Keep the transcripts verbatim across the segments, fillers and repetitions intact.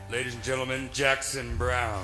Ladies and gentlemen, Jackson Browne.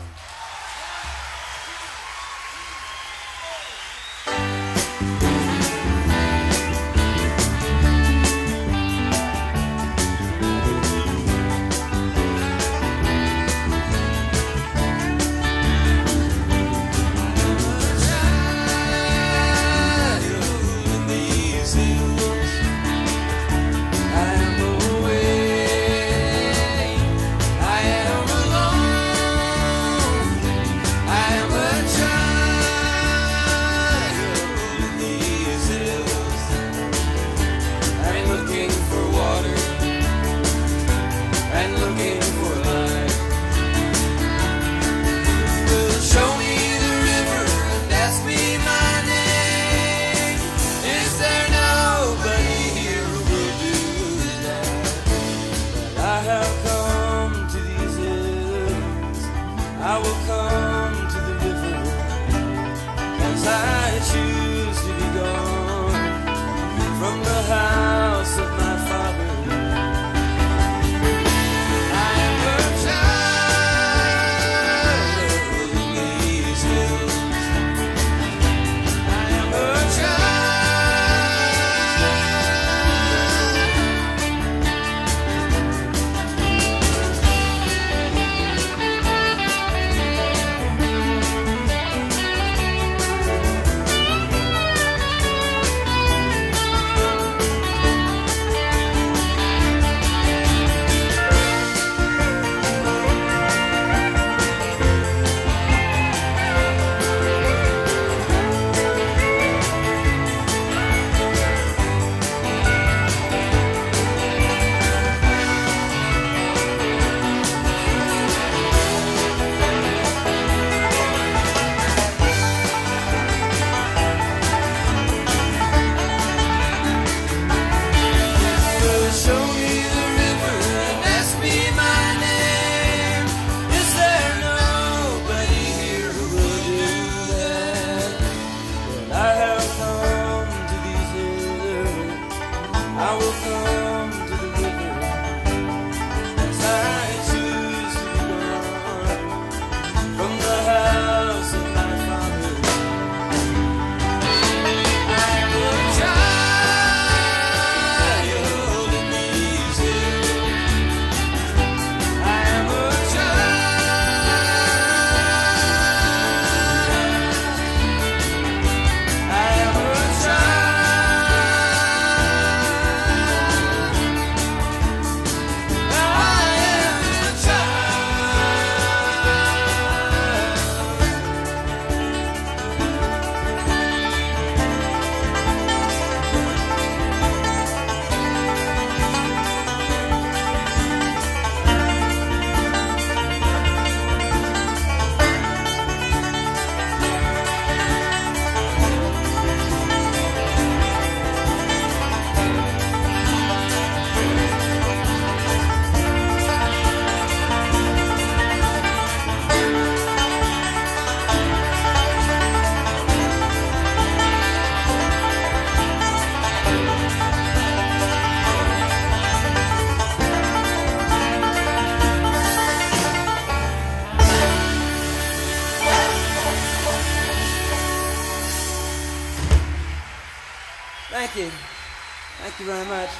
Thank you. Thank you very much.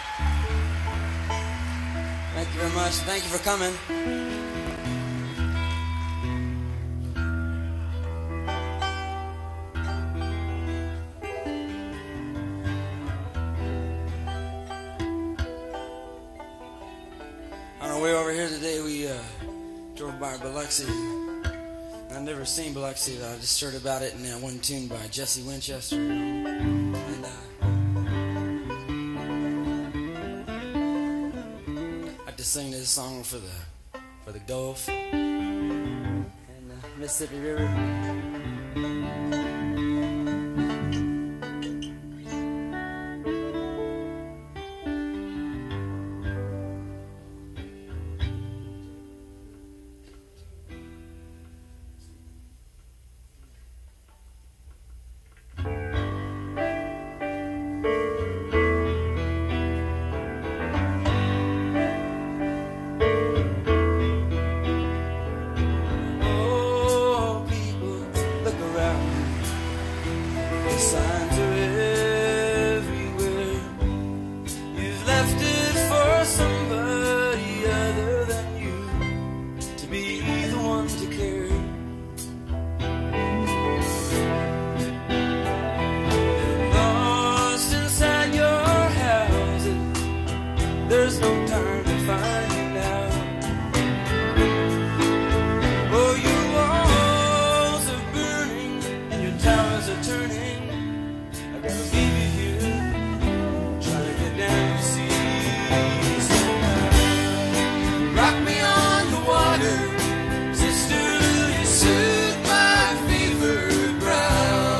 Thank you very much. Thank you for coming. On our way over here today, we uh, drove by Biloxi. I've never seen Biloxi, though. I just heard about it in that one tune by Jesse Winchester. And uh, I just sing this song for the for the Gulf and the Mississippi River. there's no time to find out. Oh, your walls are burning and your towers are turning. I gotta leave you here, trying to get down to sea somehow. Rock me on the water, sister, you soothe my fevered brow.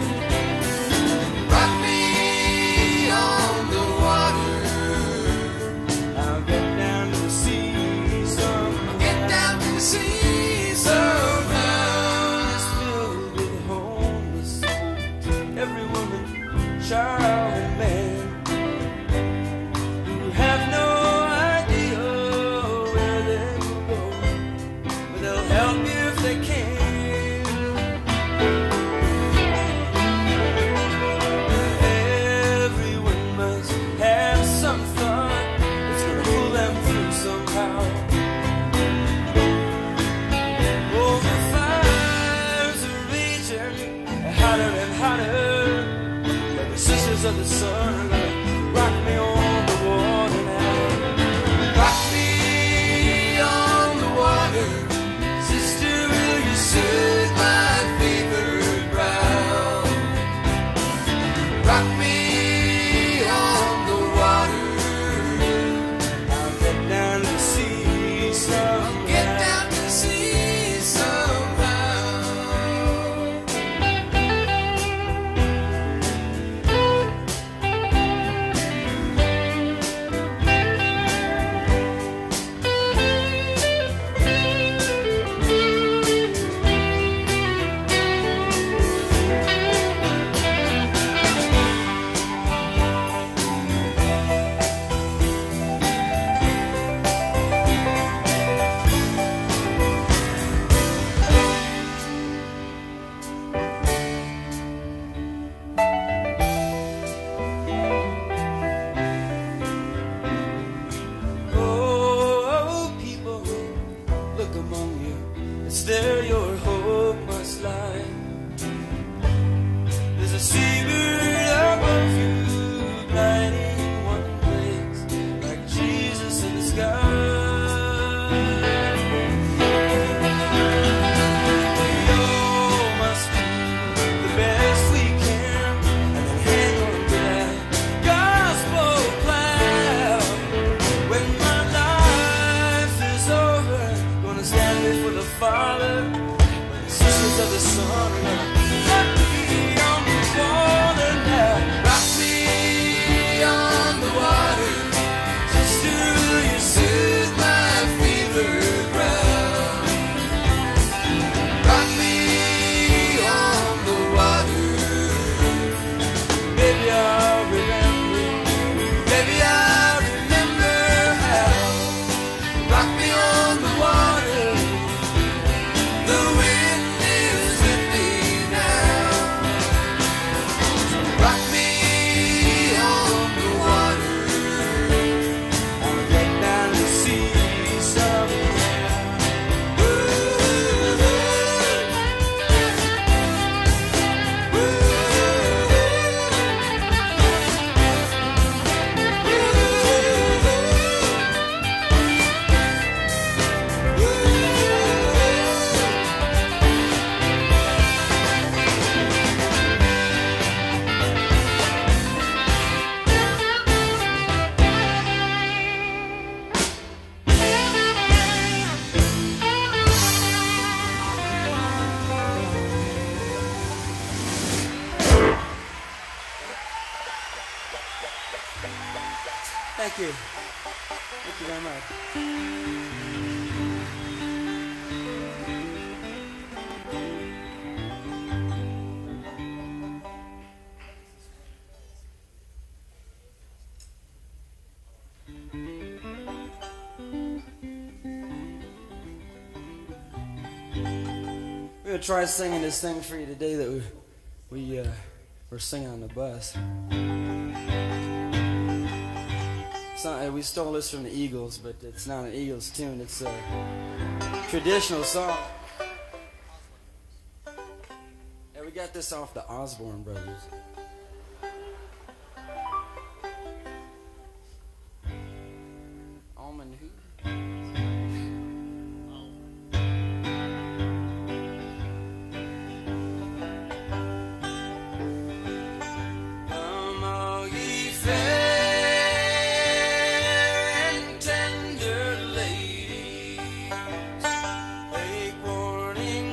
Rock me on the water, I'll get down to the sea somehow. I'll get down to the sea somehow. It's filled with homeless souls, every woman, child, and man, who have no idea where they will go, but they'll help you if they can. Everyone must have some thought that's gonna pull them through somehow. Oh, the fires are raging hotter and hotter, but the sisters of the sun are gonna rock me on the water now. Rock me on the water, sister, will you soothe my fevered brow? Rock me on the water, I'll get down to the sea somehow. I'll get down to the sea somehow. Oh, people, look among you, it's there your hope must lie. There's a seabird above you, gliding in one place, like Jesus in the sky. We all must do the best we can, and then hang on to that gospel cloud. When my life is over, gonna stand before the Father. The sisters of the sun are gonna rock me on the water now. Rock me on the water, sister, will you soothe my fevered brow? Rock me on the water, baby, I'll remember, baby, I'll remember how. Rock me on the water, the wind is with me now. Rock me on the water, I'll get down to sea somehow. Thank you. Thank you very much. We're gonna try singing this thing for you today that we we uh, were singing on the bus. It's not, uh, we stole this from the Eagles, but it's not an Eagles tune. It's a traditional song. And we got this off the Osborne Brothers. Almond who? Come all ye fair and tender ladies, take warning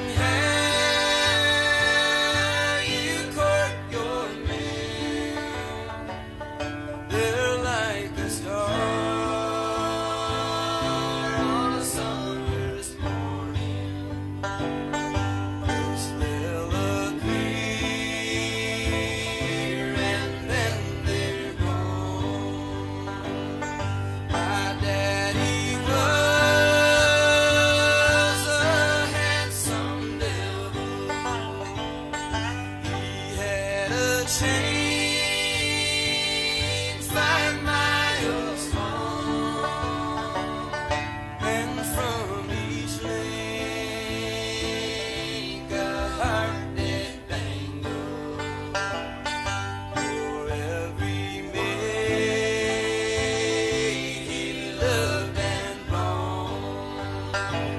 how you court your man. They're like a star on a summer's morning. First they'll appear and then they're gone. My daddy was a handsome devil. He had a chain five miles long, and from each link a heart did dangle. For every maid he loved and wronged.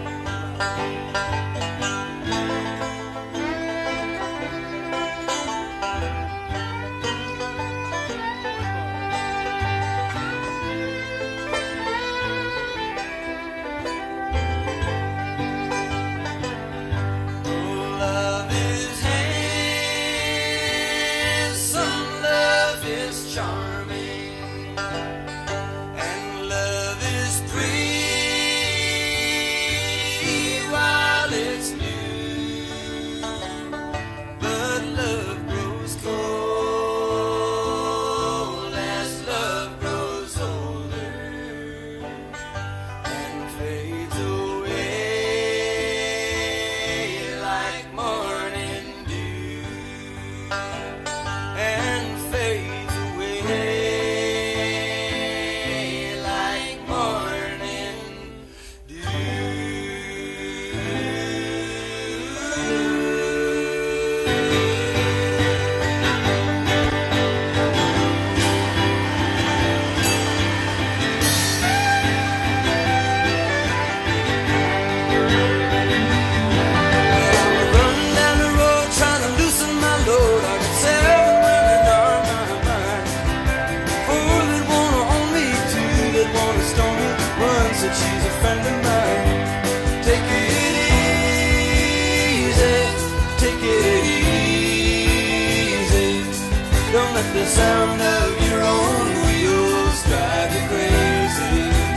Love is handsome, love is charming, and love is free while it's new. But love grows cold as love grows older and fades away like morning dew, and fades away like morning running down the road trying to loosen my load. I got seven women on my mind. Four that wanna own me, two that wanna stone me. One said she's a friend of mine. Take it easy, take it easy. Don't let the sound of your own wheels drive you crazy.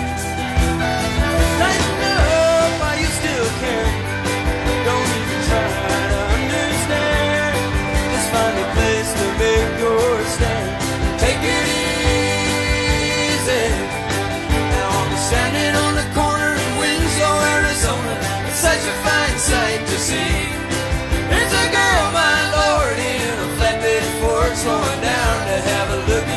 Lighten up while you still can. Don't even try to understand. Just find a place to make your stand. Take it easy. Now I'm standing on the corner in Winslow, Arizona. It's such a fine sight to see. There's a girl, my lord, in a flatbed Ford, slowing down to have a look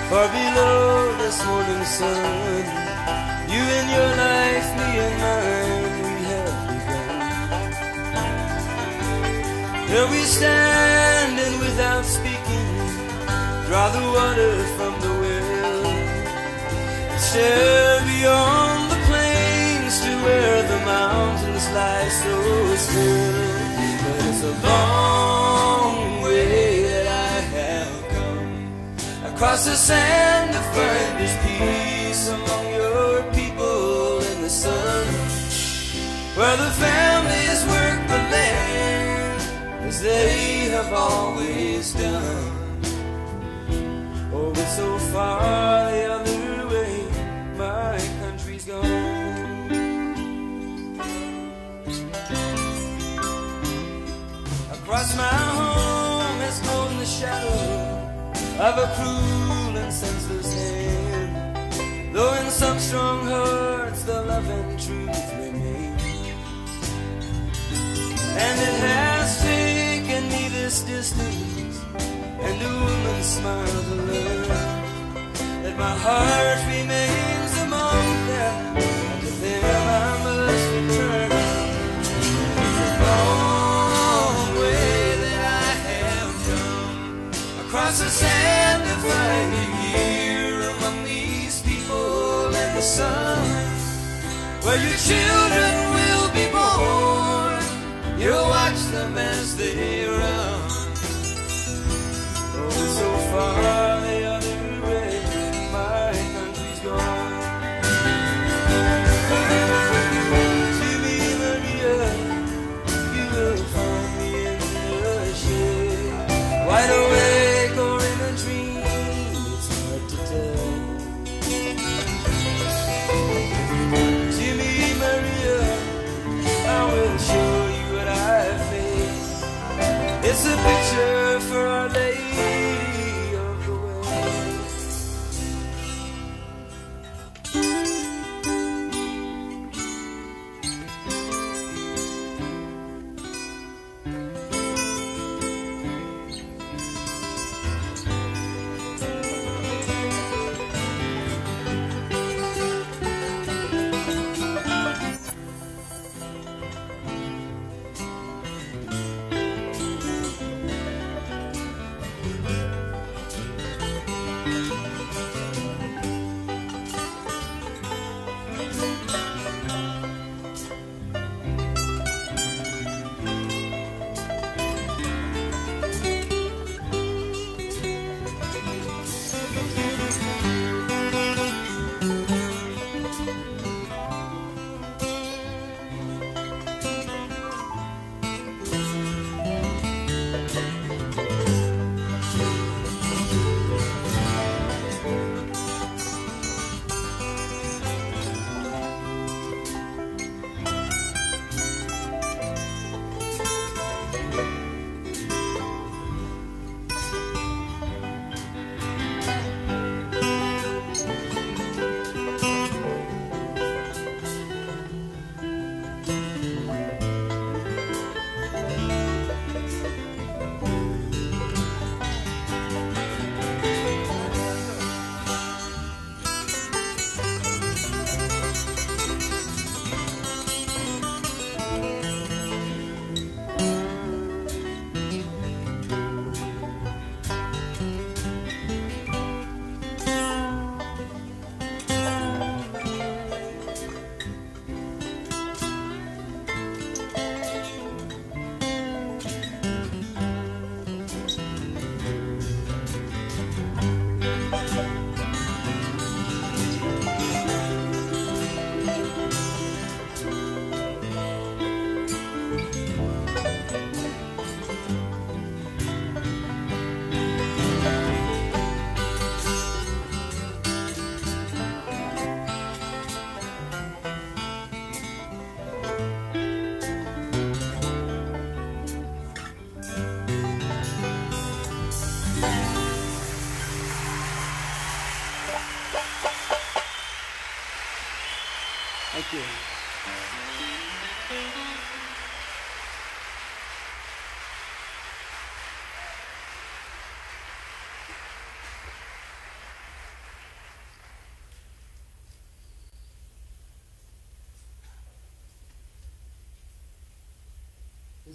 far below this morning sun. You and your life, me and mine, we have begun. Here we stand and without speaking, draw the water from the well, and stare beyond the plains to where the mountains lie so still. But it's a long way that I have come across the sand to find this peace among your people in the sun, where the families work the land as they have always done. Oh, but so far the other way, my country's gone. Across my home has grown the shadow of a cruel and senseless hand, though in some strong hearts the love and truth remain. And it has taken me this distance and a woman's smile to learn that my heart remains among them, and to them I must return. It's a long way that I have come across the sand to find you here among these people in the sun, where your children will be born. You'll watch them as they run. Oh, so far the other way, my country's gone. To me, Maria, you will find me in the shade, wide awake or in a dream, it's hard to tell. To me, Maria, I will show you what I've made. It's a picture for Our Lady of the Way.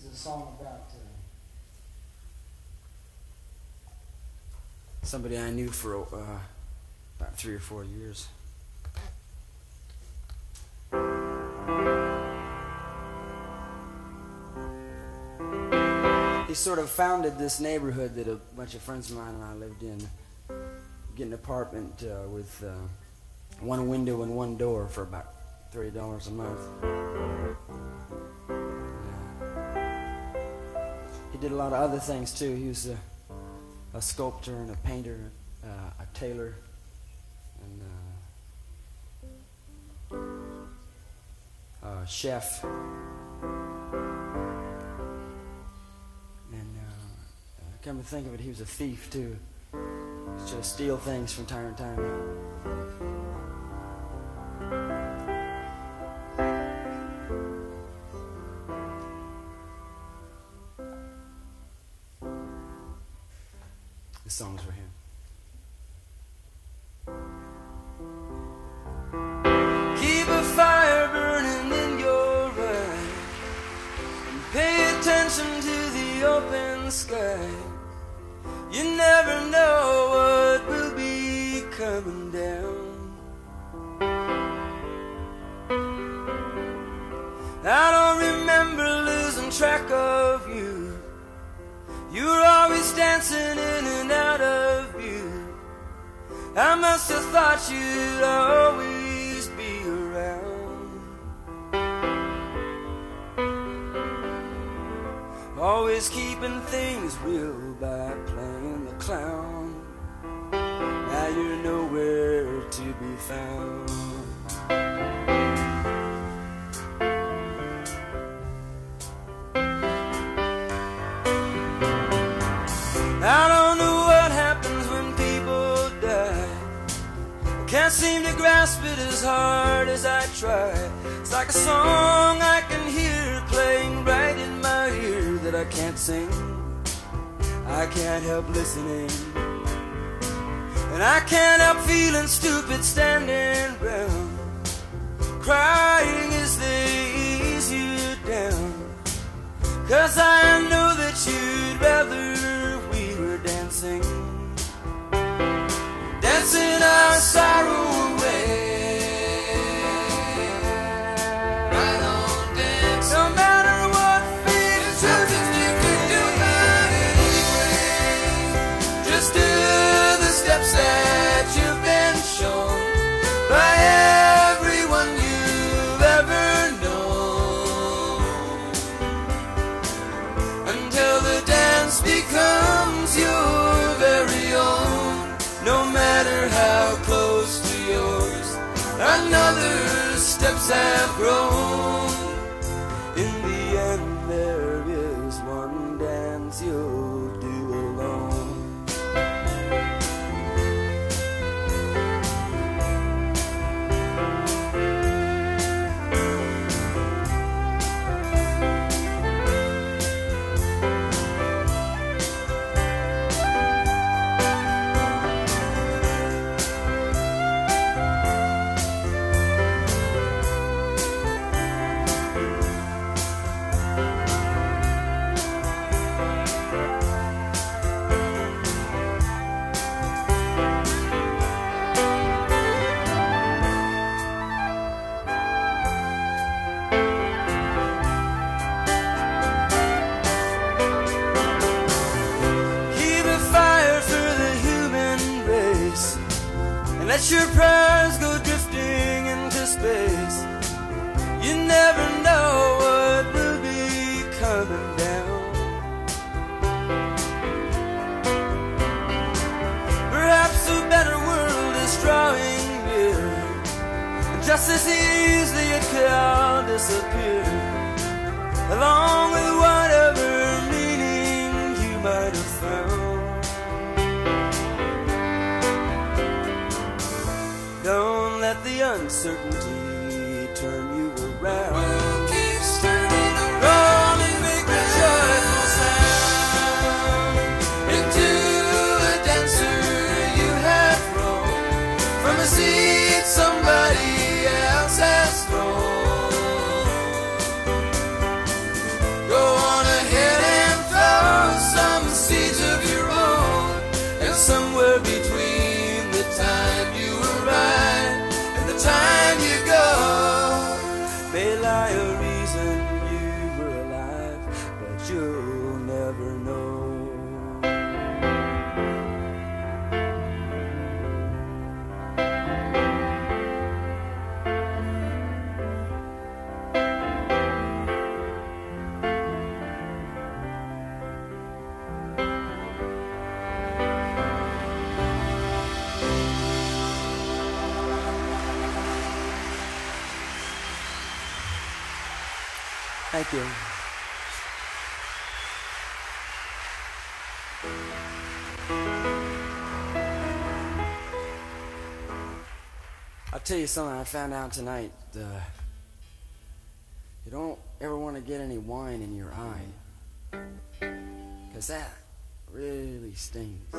This is a song about uh, somebody I knew for uh, about three or four years. He sort of founded this neighborhood that a bunch of friends of mine and I lived in. Get an apartment uh, with uh, one window and one door for about thirty dollars a month. He did a lot of other things too. He was a, a sculptor and a painter, uh, a tailor, and uh, a chef. And uh, come to think of it, he was a thief too. He used to steal things from time to time. This song's for him. Keep a fire burning in your eye and pay attention to the open sky. You never know what will be coming down. I don't remember losing track of you. You were always dancing in and out of view. I must have thought you'd always be around. Always keeping things real by playing the clown. Now you're nowhere to be found. I don't know what happens when people die. I can't seem to grasp it as hard as I try. It's like a song I can hear playing right in my ear that I can't sing. I can't help listening, and I can't help feeling stupid standing round. Crying as they ease you down, 'cause I know that you'd rather dancing, dancing our sorrow away. Right on, dance. No matter what feels, there's nothing you can do about it anyway. Just do the steps that you've been shown by everyone you've ever known, until the dance becomes your very own. No matter how close to yours another's steps have grown, in the end there is one dance you'll do alone. Let your prayers go drifting into space. You never know what will be coming down. Perhaps a better world is drawing near, and just as easily it could all disappear, along with whatever meaning you might have found. Don't let the uncertainty turn you around. World keeps turning around and make a joyful sound into a dancer you have grown from a seed somebody else has thrown. Go on ahead. Thank you. I'll tell you something I found out tonight. Uh, you don't ever want to get any wine in your eye, because that really stings.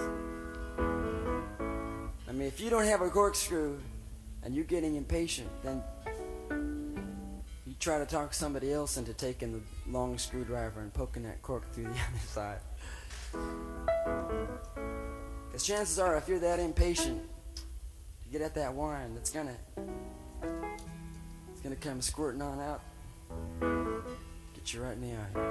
I mean, if you don't have a corkscrew and you're getting impatient, then you try to talk somebody else into taking the long screwdriver and poking that cork through the other side. Because chances are, if you're that impatient to get at that wine, it's gonna it's gonna come squirting on out, get you right in the eye.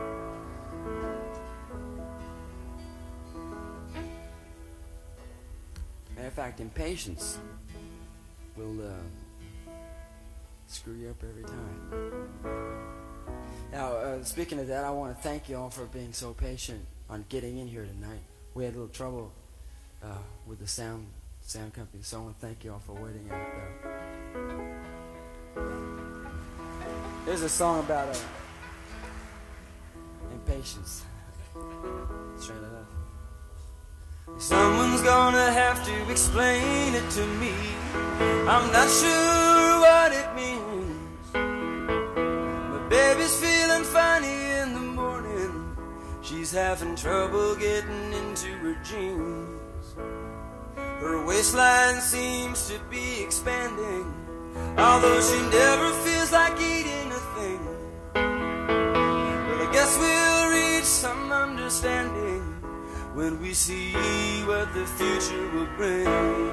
Matter of fact, impatience will uh, screw you up every time. Now, uh, speaking of that, I want to thank you all for being so patient on getting in here tonight. We had a little trouble uh, with the sound sound company, so I want to thank you all for waiting out there. There's a song about uh, impatience. Let's try that out. Someone's gonna have to explain it to me. I'm not sure what it means. My baby's feeling funny in the morning. She's having trouble getting into her jeans. Her waistline seems to be expanding, although she never feels like eating a thing. But I guess we'll reach some understanding when we see what the future will bring.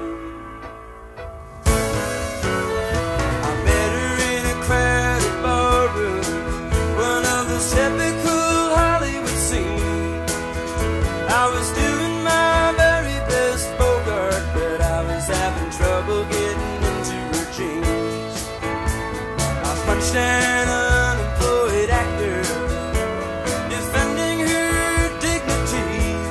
I met her in a crowded barroom, one of those typical Hollywood scenes. I was doing my very best Bogart, but I was having trouble getting into her jeans. I punched an unemployed actor, defending her dignity.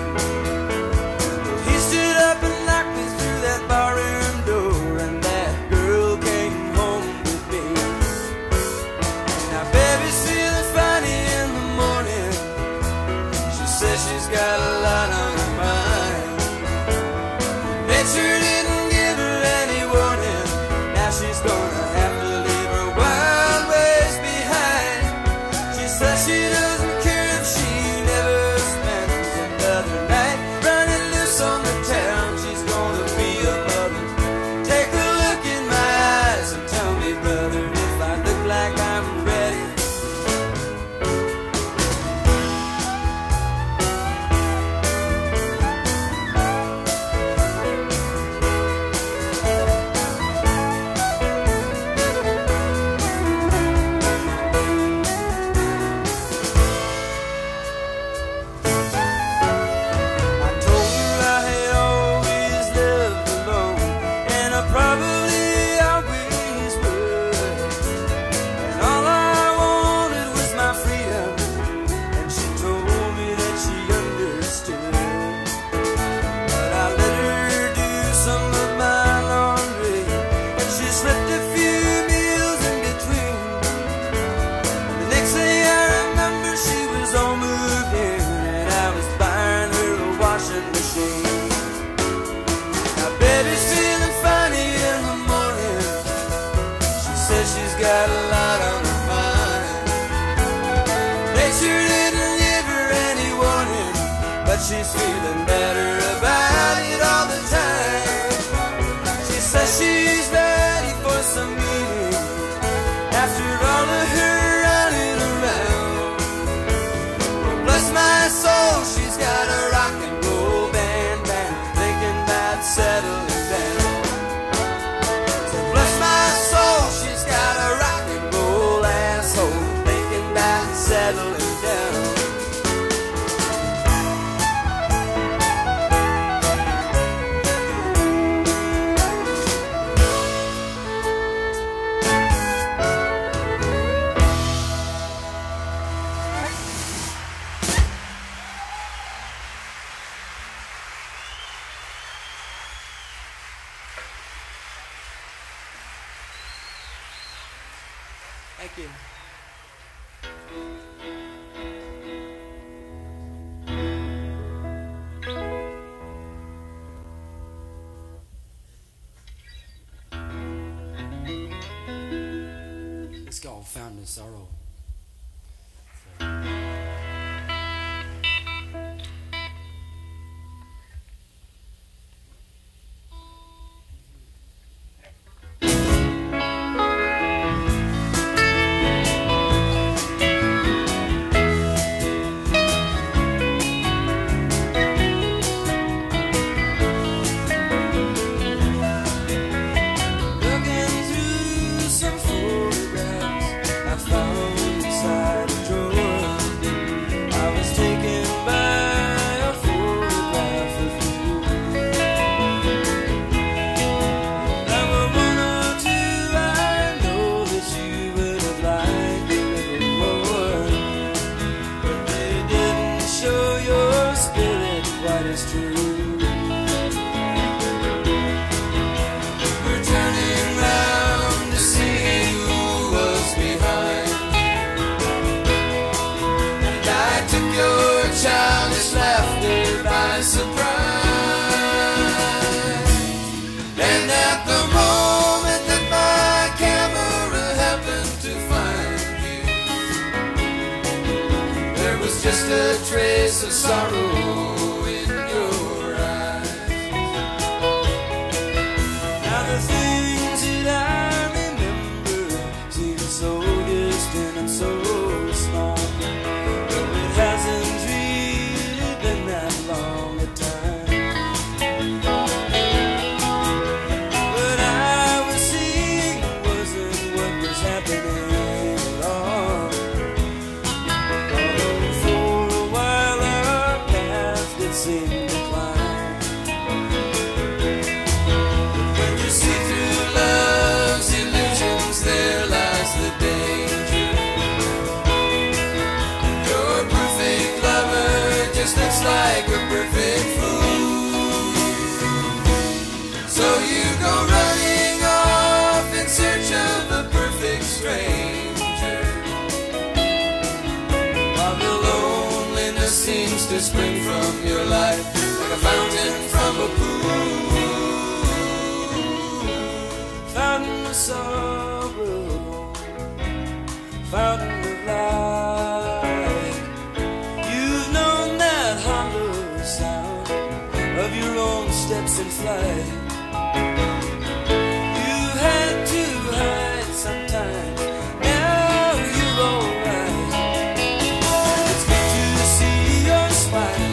Barroom door, and that girl came home with me. Now baby's feeling funny in the morning. She says she's got a lot on her mind. Nature didn't give her any warning. Now she's gonna have to leave her wild ways behind. She says she doesn't care if she never spends another night running loose on the town. She's gonna be a mother. Take a look in my eyes and tell me, brother, if I look like I'm ready. Got a lot on her mind. Nature didn't give her any warning, but she's feeling better about it all the time. She says she's ready for some meaning after all of her running around. Well, bless my soul, she's got a rock and roll band band, thinking about settling down. So bless my soul, she's got a rock and roll asshole, thinking about settling down. Thank you. Fountain of Sorrow. Of sorrow in your eyes. Now the things that I remember seem so distant and so small, though it hasn't really been that long a time. What I was seeing wasn't what was happening at all. Seem to climb. But when you see through love's illusions, there lies the danger. Your perfect lover just looks like a perfect fool. So you go running off in search of a perfect stranger, while the loneliness seems to spring from your life like a fountain from a pool. Fountain of sorrow, fountain of light. You've known that hollow sound of your own steps in flight. You've had to hide sometimes. Now you're alright. It's good to see your smile.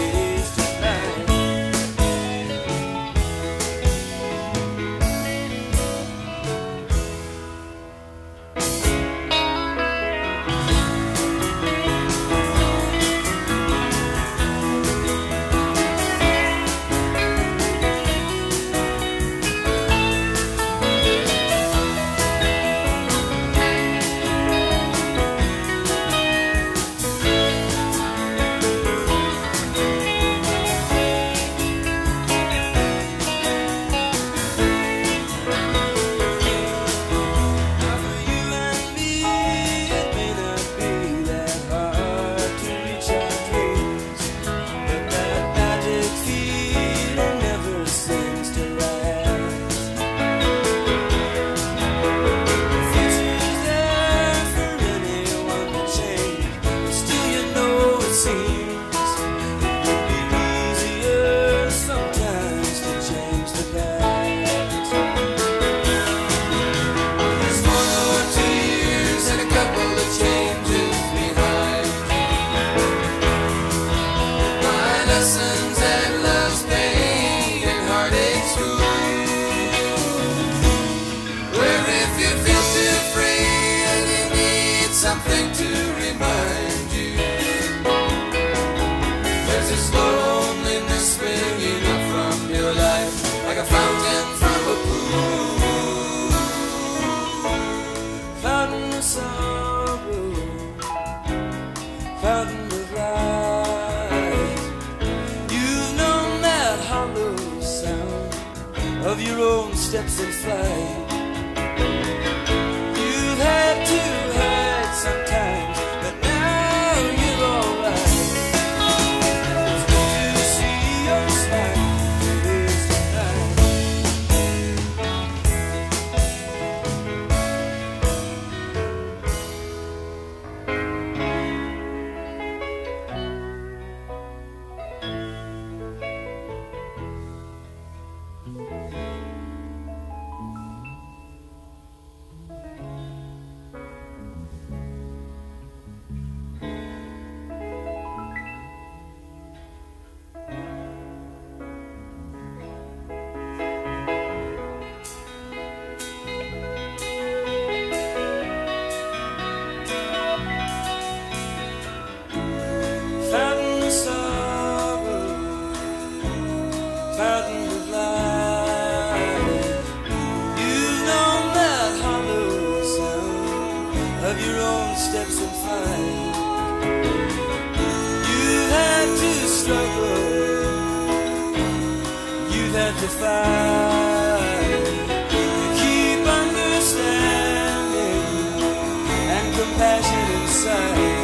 Something to remind you there's this loneliness springing up from your life like a fountain from a pool. Fountain of sorrow, fountain of light. You've known that hollow sound of your own steps in flight. You've had to sometimes, but now you're alright. It's good to see your smile this tonight. justified. You keep understanding and compassion inside.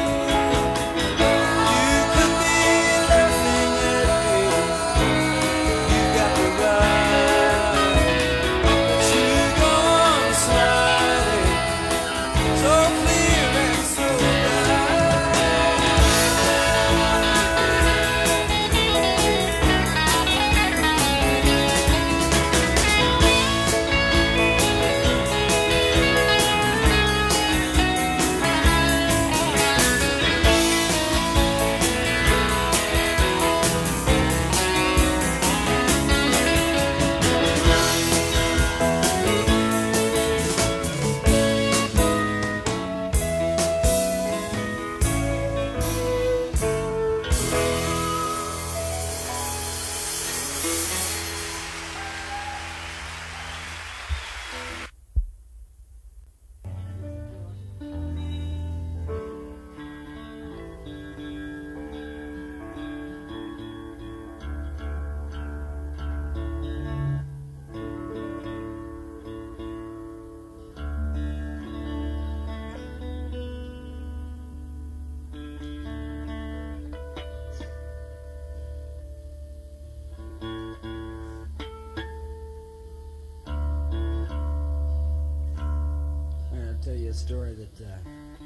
You could be laughing at me. You got the right to go on sliding, so clear and so tell you a story that uh,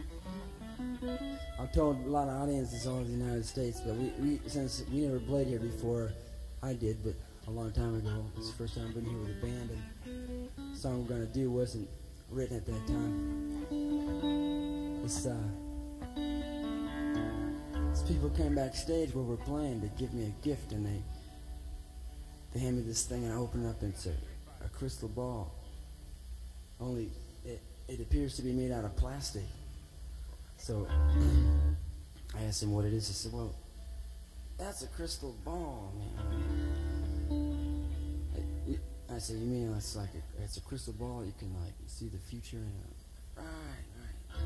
I've told a lot of audiences all over the United States, but we, we since we never played here before, I did, but a long time ago. It's the first time I've been here with a band, and the song we're going to do wasn't written at that time. It's, uh, these people came backstage where we're playing to give me a gift, and they they hand me this thing, and I open it up, and it's a, a crystal ball. Only it, it appears to be made out of plastic. So I asked him what it is. He said, well, that's a crystal ball, man. I, I said, you mean it's like a, it's a crystal ball? You can like see the future in it. Right, right.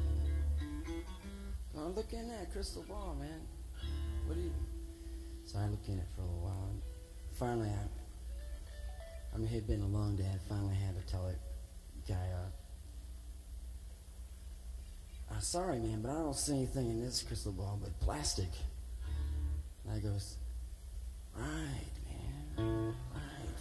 Well, look in that crystal ball, man. What do you? So I looked in it for a little while, and finally, I, I mean, it had been a long day. I finally had to tell it guy, uh, I'm sorry, man, but I don't see anything in this crystal ball but plastic. And I goes, right, man, right.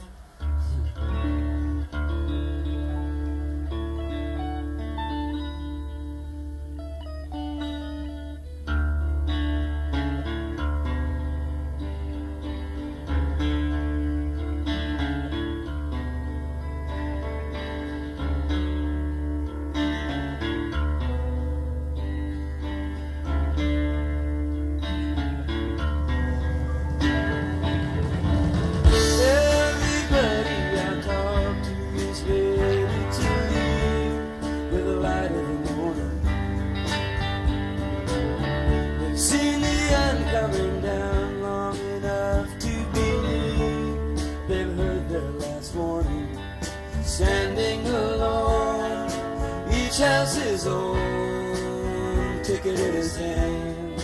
Standing alone, each has his own ticket in his hand.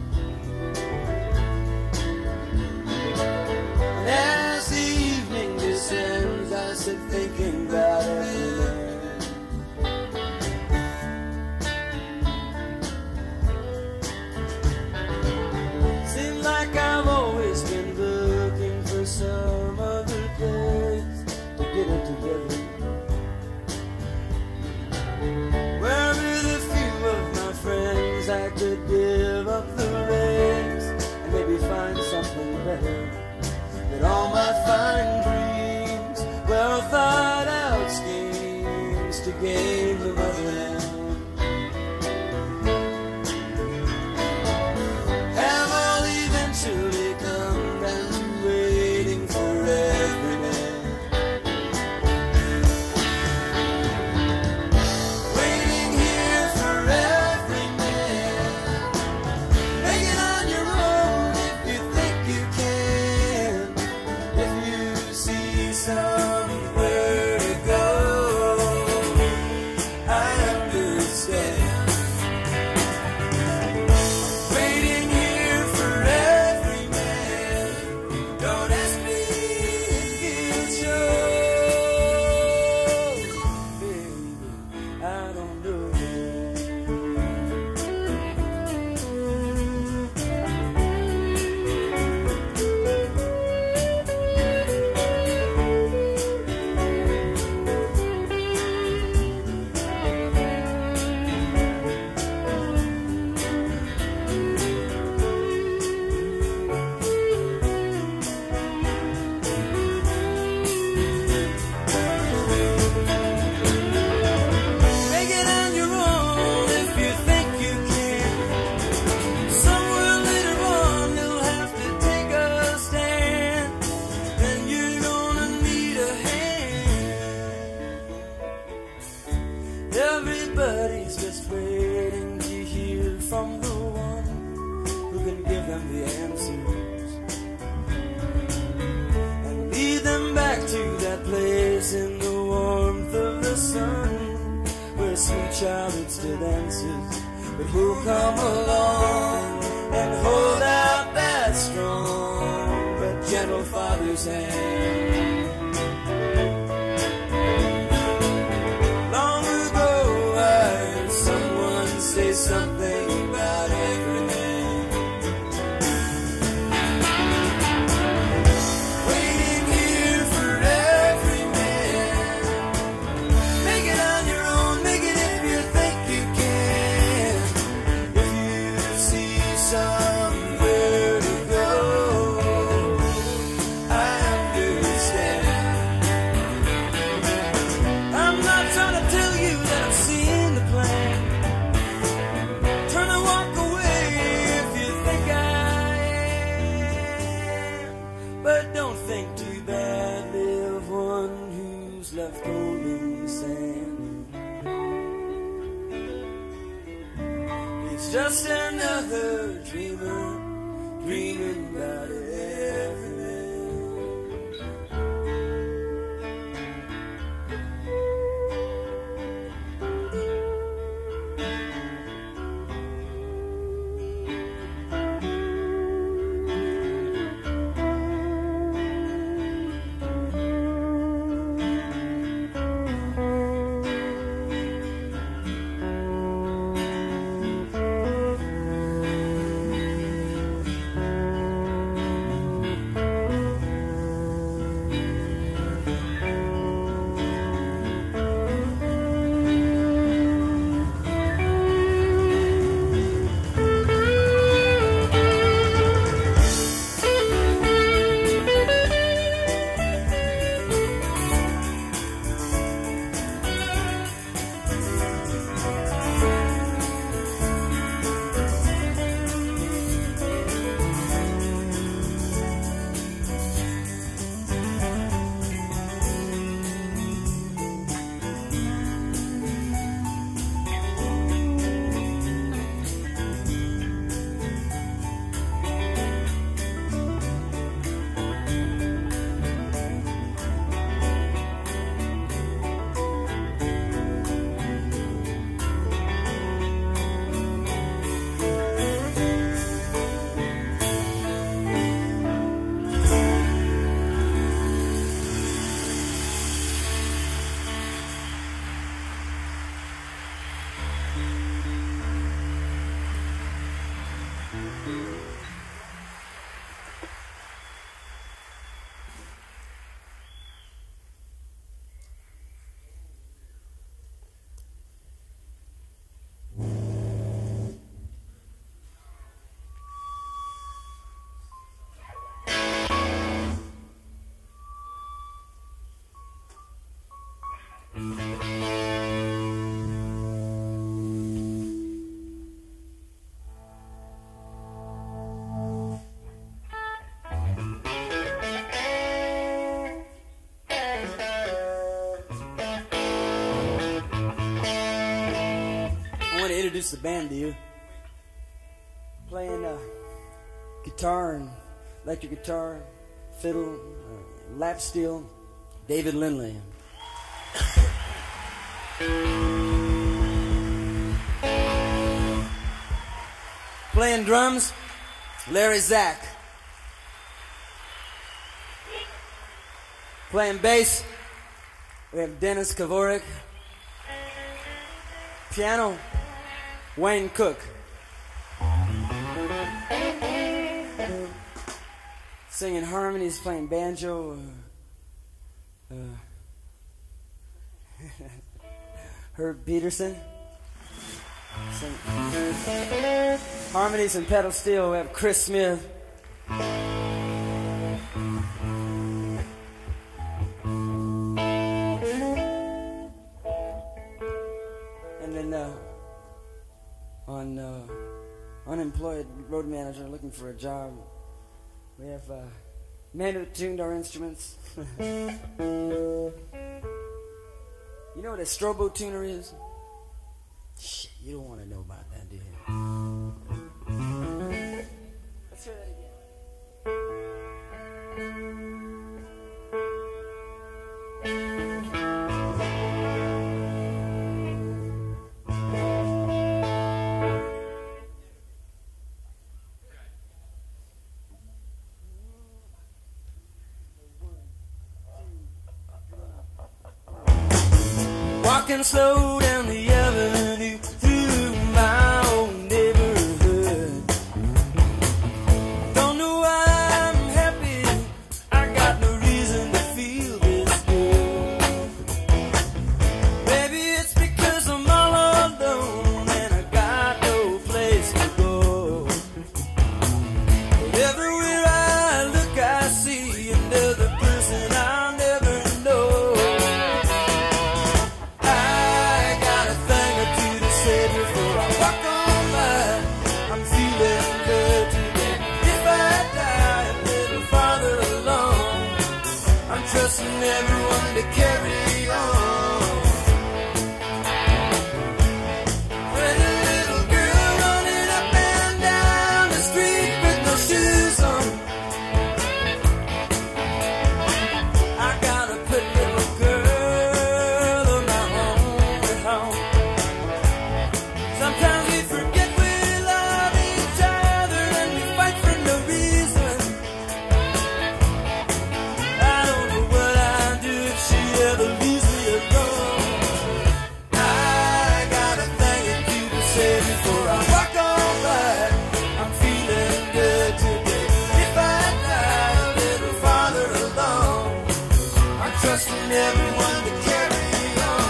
And as the evening descends, I sit thinking about every man. Seems like I've always been looking for some other place to get it together. I could give up the race and maybe find something better. That all my fine dreams, well thought out schemes to gain the motherland have all eventually come down to waiting for every man. Waiting here for every man. Somewhere to go. from the one who can give them the answers and lead them back to that place in the warmth of the sun where sweet childhood still dances. But who'll come along and hold out that strong but gentle father's hand? Long ago I heard someone say something about every man waiting here for every man. Make it on your own, make it if you think you can. If you see somewhere to go, I understand. I'm not trying to tell you that I've seen the plan. Turn and walk away if you think I am. But don't think too badly of one who's left cold in the sand. He's just another dreamer, dreaming about every man. I want to introduce the band to you. Playing uh, guitar and electric guitar, fiddle, uh, lap steel, David Lindley. Playing drums, Larry Zack. Playing bass, we have Dennis Kavorik. Piano, Wayne Cook. Singing harmonies, playing banjo. Uh, uh, Herb Peterson. Sing. Harmonies and pedal steel, we have Chris Smith. And then uh, on uh, unemployed road manager looking for a job, we have uh, men who tuned our instruments. You know what a strobo tuner is? Shit, you don't want to know about that, do you? Walking slow down the avenue through my old neighborhood. Don't know why I'm happy, I got no reason to feel this good. Maybe it's because I'm all alone and I got no place to go. But everywhere I look I see another person I'll never know. I got a thing or two to say before I walk on by. I'm feeling good today. If I die a little farther along, I'm trusting everyone to carry on. Pretty little girl running up and down the street with no shoes on. I got a pretty little girl of my own at home. Sometimes we forget we love each other and we fight for no reason. I don't know what I'd do if she ever leaves me alone. I got a thing or two to say before I walk on by. I'm feeling good today. If I die a little farther along, I'm trusting everyone to carry on.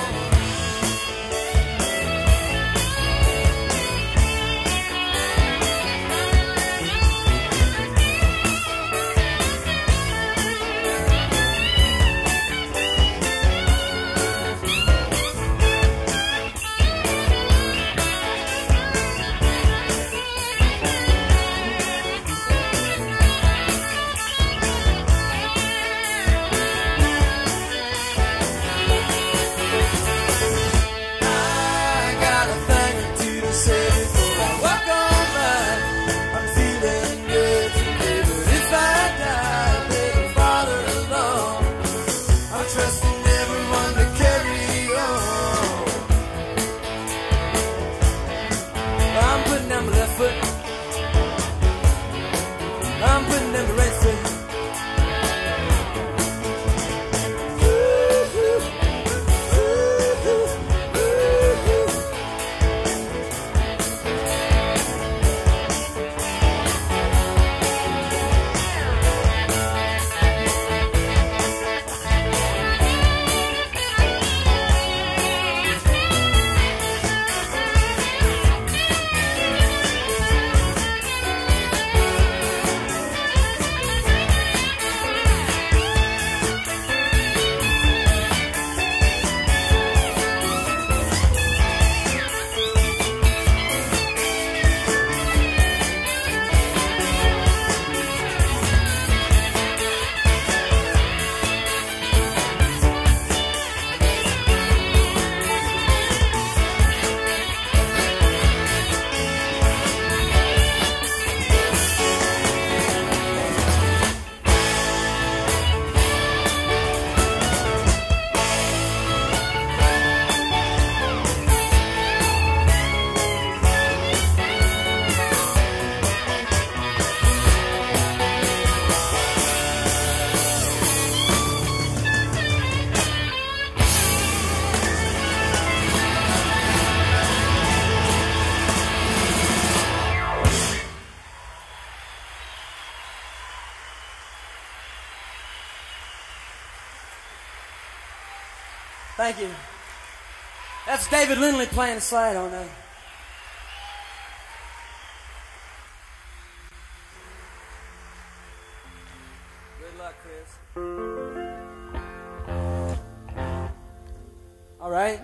I got a thing or two to say before I walk on by. I'm feeling good today, but if I die a little farther along, I'm trusting everyone to carry on. I'm putting down my left foot, I'm putting down my right foot. Thank you. That's David Lindley playing the slide on that. Good luck, Chris. All right.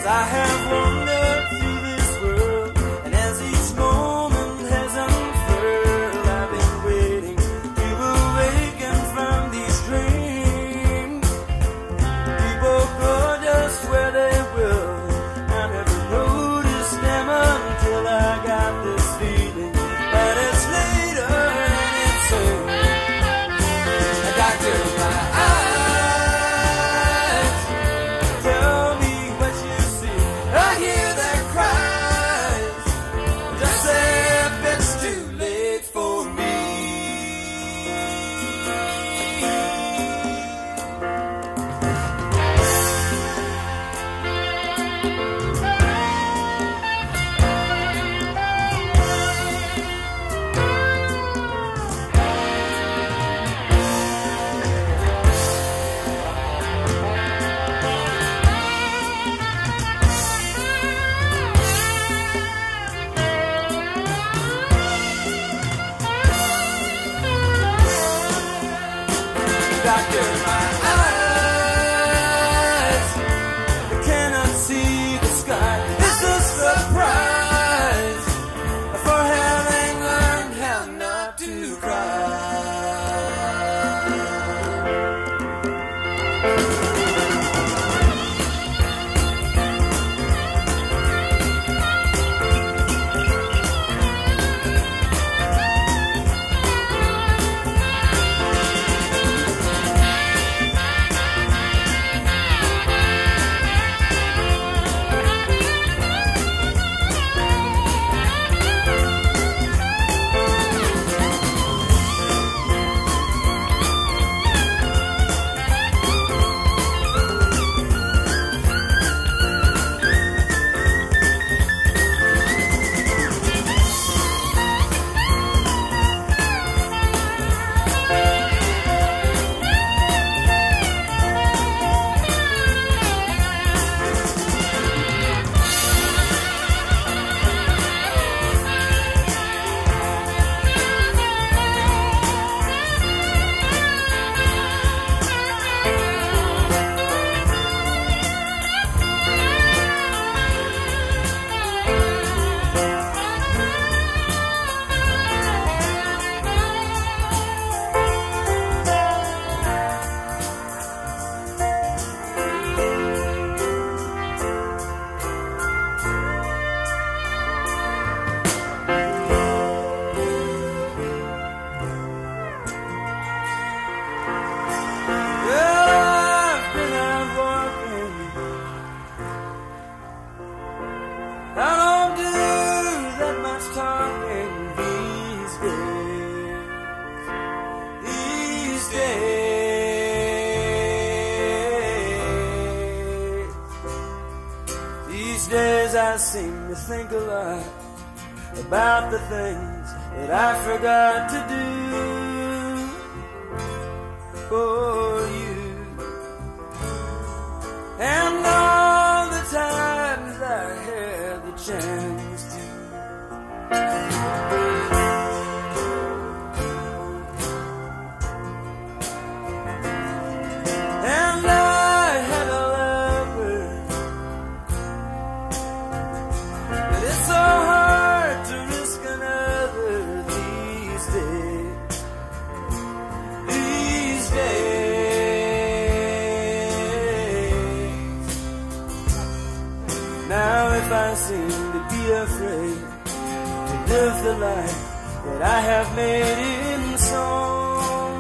I have wandered through this world, and as each moment has unfurled, I've been waiting to awaken from these dreams. People grow just where they will. I never noticed them until I got this feeling that it's later and it's soon. A doctor in my eyes, tell me what you see. I hear their cries. Just say if it's too late for me. Doctor, my eyes, I cannot see the sky. It's a surprise for having learned how not to cry. I don't do that much talking these days. These days. These days I seem to think a lot about the things that I forgot to do for you. And all the times I had the chance to. And I had a lover, but it's so hard to risk another these days. These days. Now if I seem to be afraid to live the life that I have made in song,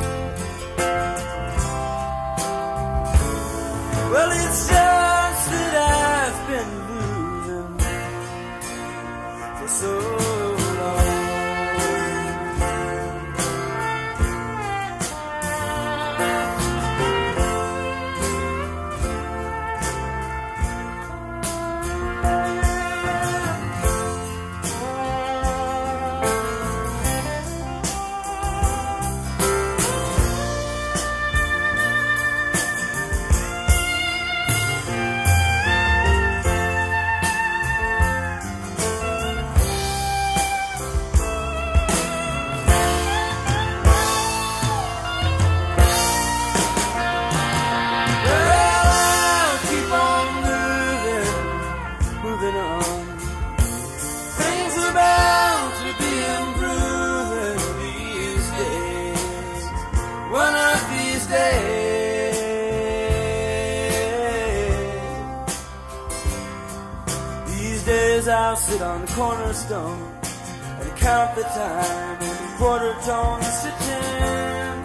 well, it's just that I've been losing for so long. days I'll sit on the cornerstone and count the time in quarter tones to ten.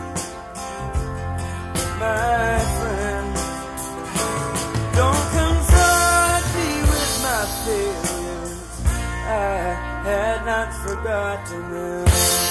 My friend, don't confront me with my failures. I had not forgotten them.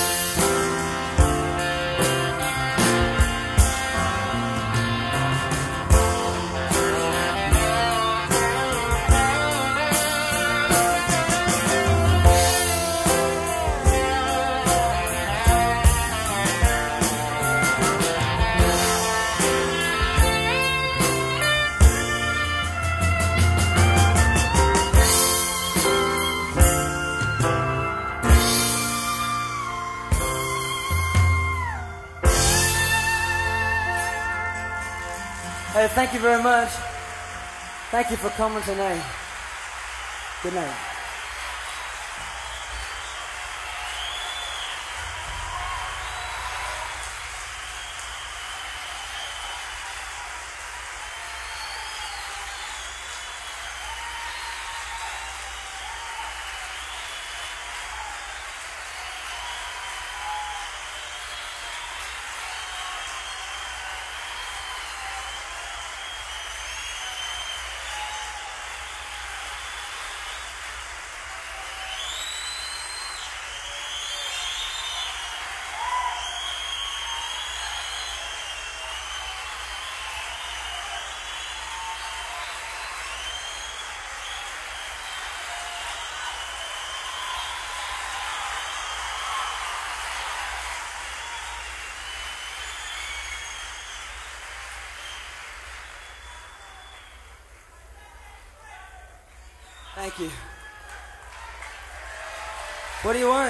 Hey, thank you very much. Thank you for coming tonight. Good night. Thank you. What do you want?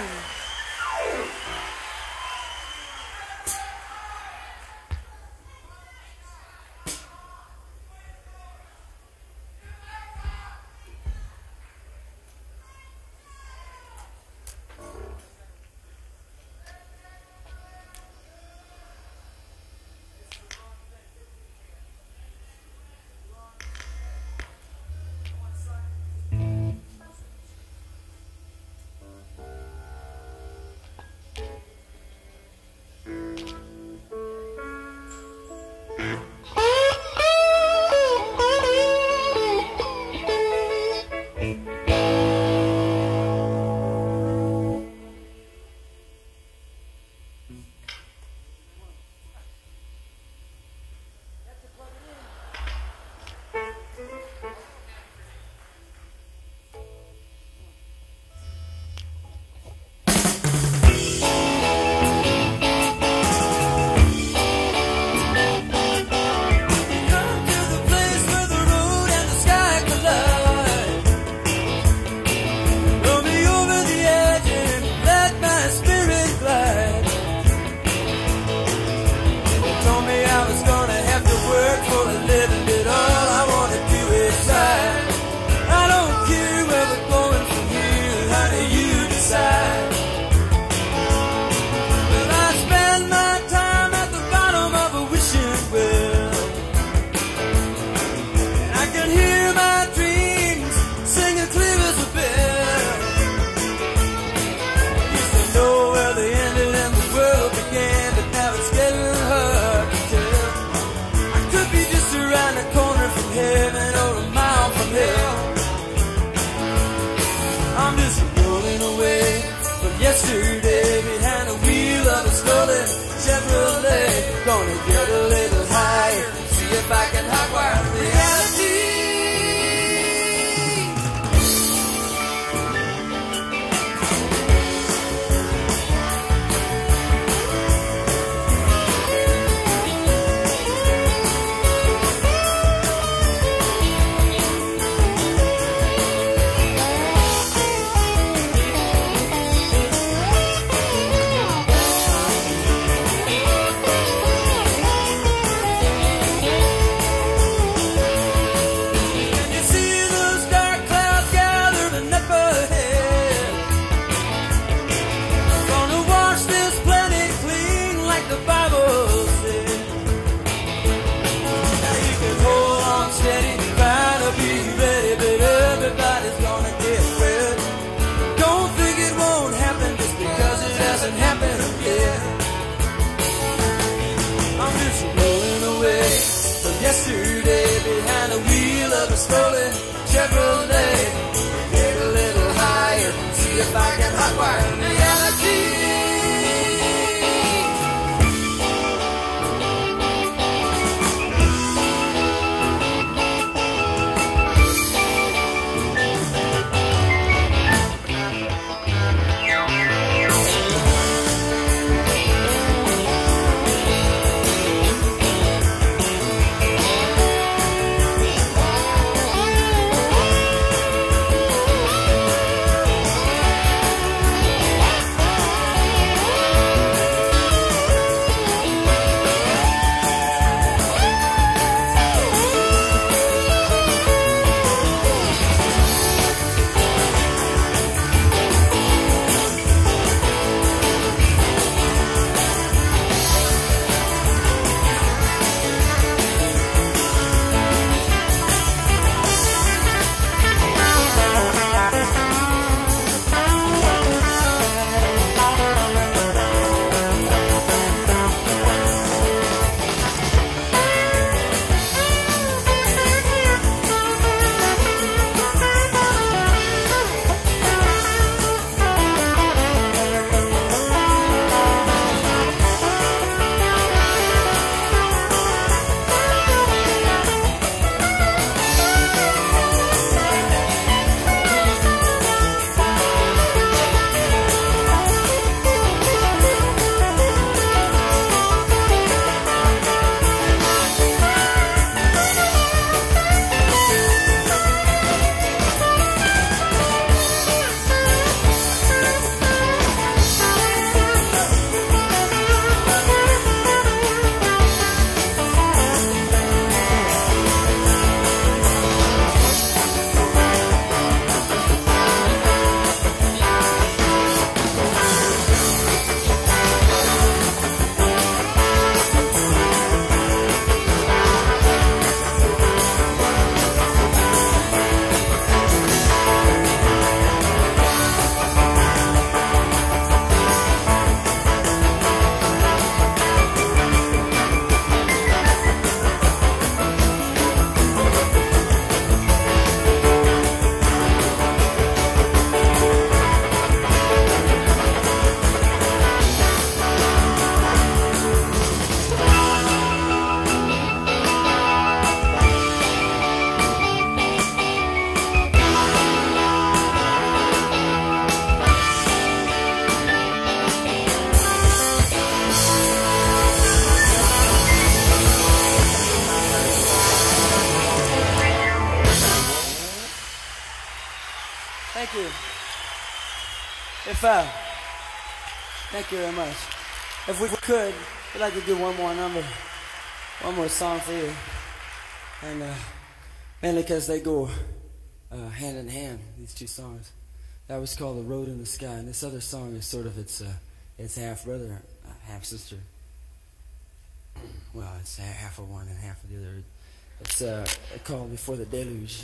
Thank you. If uh, thank you very much. If we could, we'd like to do one more number, one more song for you, and uh, mainly because they go uh, hand in hand. These two songs. That was called "The Road in the Sky," and this other song is sort of its uh, its half brother, uh, half sister. Well, it's half of one and half of the other. It's uh, called "Before the Deluge."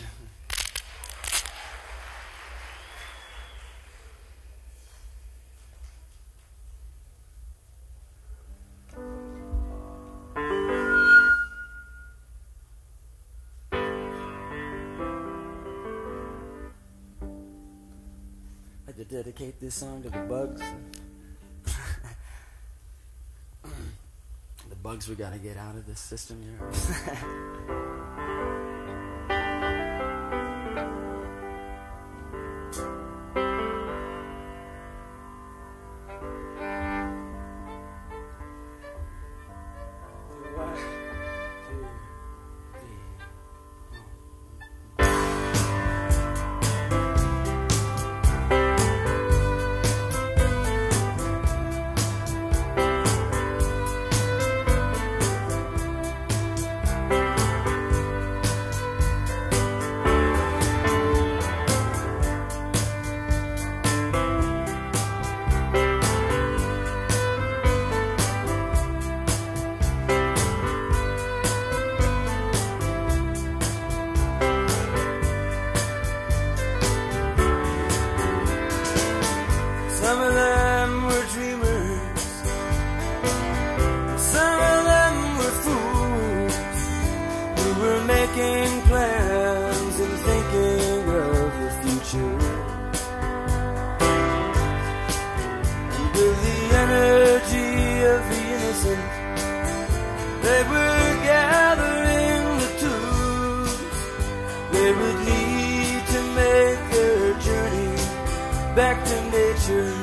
I'd like to dedicate this song to the bugs. The bugs we gotta get out of this system, you know. Some of them were dreamers, some of them were fools who were making plans and thinking of the future. And with the energy of the innocent, they were gathering the tools they would need to make their journey back to nature.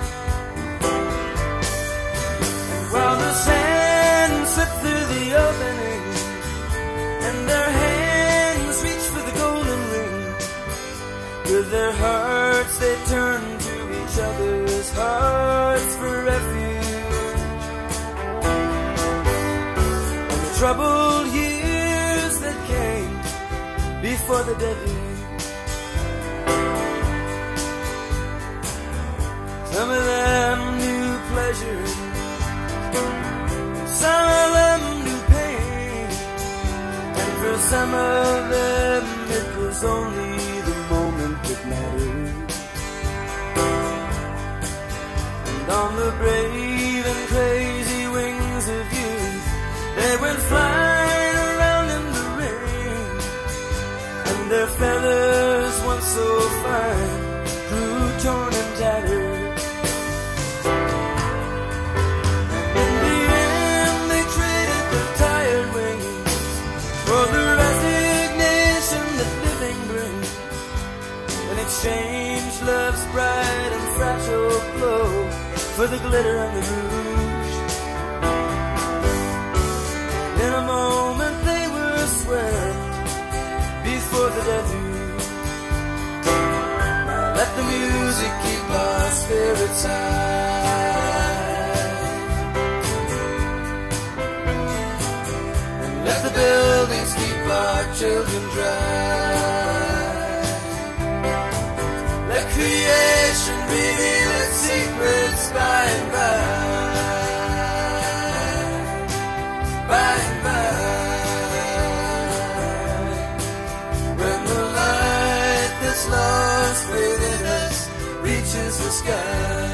And while the sand slipped through the opening and their hands reached for the golden ring, with their hearts they turned to each other's hearts for refuge. And the troubled years that came before the deluge, some of them knew pleasure, some of them knew pain, and for some of them it was only the moment that mattered. And on the brave and crazy wings of youth, they went flying around in the rain, and their feathers, once so fine, grew torn and tattered. For the resignation that living brings, and exchange love's bright and fragile glow for the glitter and the rouge. In a moment they were swept before the deluge. Now let the music keep our spirits high, let the buildings keep our children dry. Let creation reveal its secrets by and by, by and by. When the light that's lost within us reaches the sky.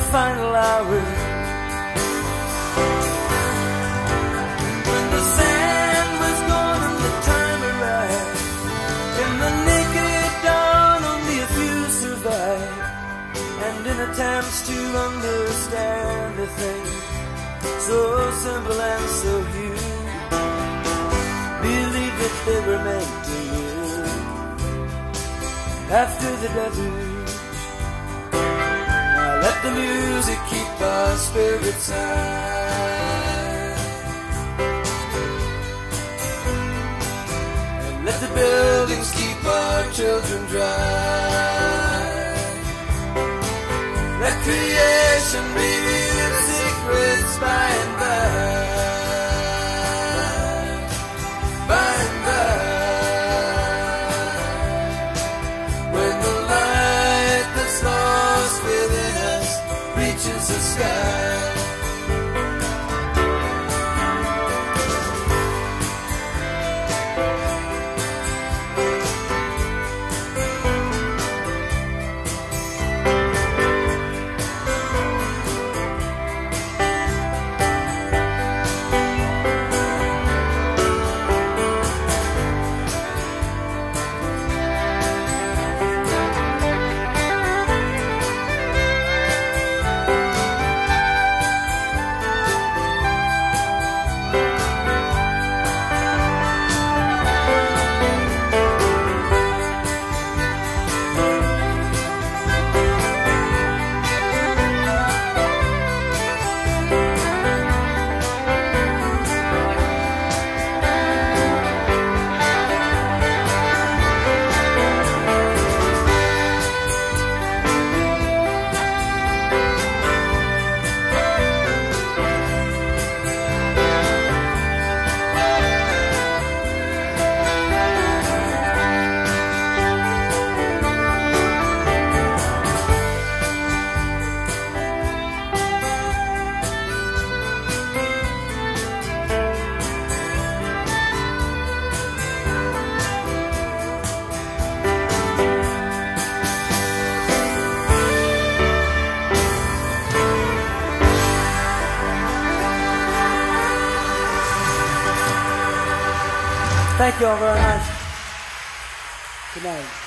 final hour, when the sand was gone and the time arrived, in the naked dawn only a few survived, and in attempts to understand a thing so simple and so huge, believe that they were meant to live after the deluge. Now let the music keep our spirits high, and let the buildings keep our children dry. Let creation reveal its secrets by and by, by and by. When the light that's lost within us reaches the sky. Thank you all very much. Good night.